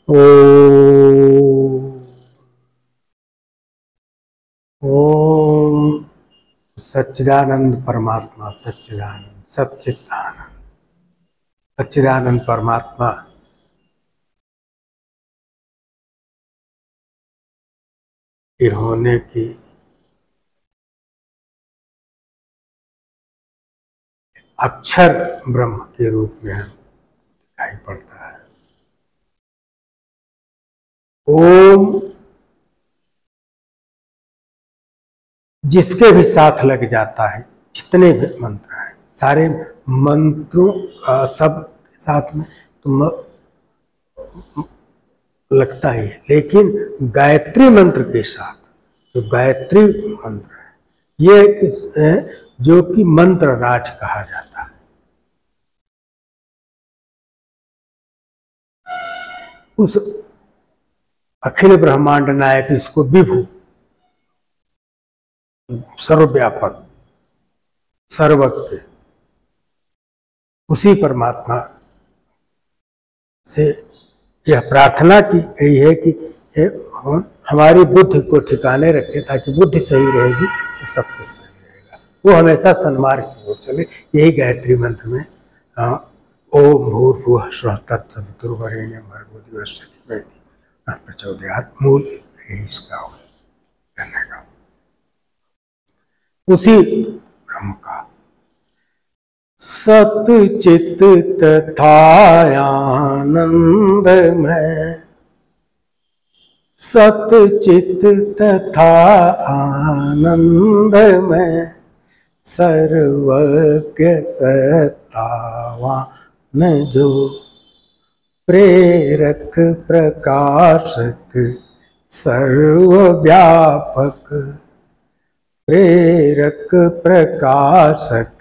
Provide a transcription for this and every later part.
ओम सच्चिदानंद परमात्मा, सच्चिदानंद सच्चिदानंद सच्चिदानंद परमात्मा के होने की अक्षर ब्रह्म के रूप में हम दिखाई पड़ता है। ओम जिसके भी साथ लग जाता है, जितने भी मंत्र हैं, सारे मंत्रों सब साथ में तो लगता ही है, लेकिन गायत्री मंत्र के साथ जो गायत्री मंत्र है, ये है जो कि मंत्र राज कहा जाता है। उस अखिल ब्रह्मांड नायक, इसको विभु, सर्वव्यापक, सर्वज्ञ, उसी परमात्मा से यह प्रार्थना की गई है कि हमारी बुद्धि को ठिकाने रखे, ताकि बुद्धि सही रहेगी तो सब कुछ सही रहेगा, वो हमेशा सन्मार्ग की ओर चले। यही गायत्री मंत्र में ओम भूर्भुवः स्वः तत्सवितुर्वरेण्यं भर्गो दिवस्य धीमहि न प्रचोदयात्, मूल यही इसका करने का, उसी ब्रह्म का सत चित तथा आनंद में, सत चित तथा आनंद में, सर्वज्ञ सत्तावान जो, प्रेरक प्रकाशक सर्वव्यापक, प्रेरक प्रकाशक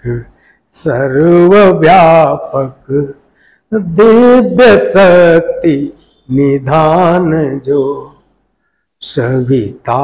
सर्वव्यापक, दिव्य शक्ति निधान जो, सविता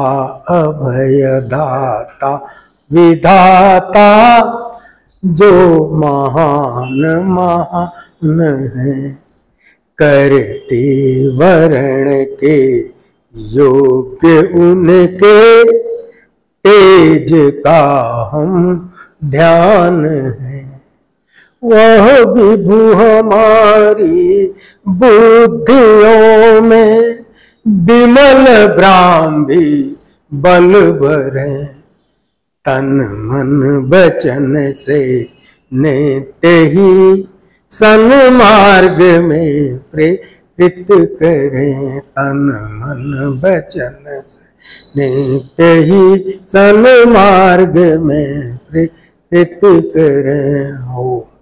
अभयदाता विधाता जो महान महान है, करते वर्ण के योग्य उनके, तेज का हम ध्यान है। वह विभु हमारी बुद्धियों में, विमल ब्राह्मी बल भरे, तन मन वचन से नित्य ही सन्मार्ग में प्रेरित करें, तन मन वचन से नित्य ही सन्मार्ग में प्रेरित करें। हो